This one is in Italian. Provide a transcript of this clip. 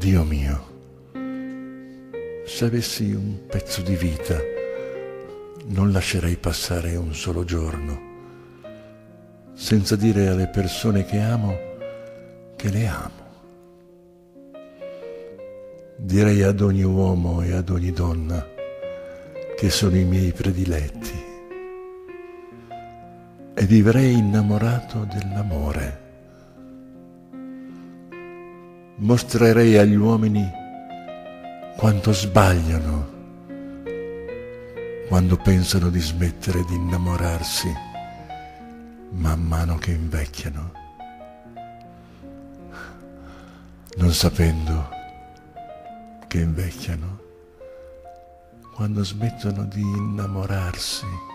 Dio mio, se avessi un pezzo di vita, non lascerei passare un solo giorno senza dire alle persone che amo che le amo. Direi ad ogni uomo e ad ogni donna che sono i miei prediletti e vivrei innamorato dell'amore. Mostrerei agli uomini quanto sbagliano quando pensano di smettere di innamorarsi man mano che invecchiano, non sapendo che invecchiano quando smettono di innamorarsi.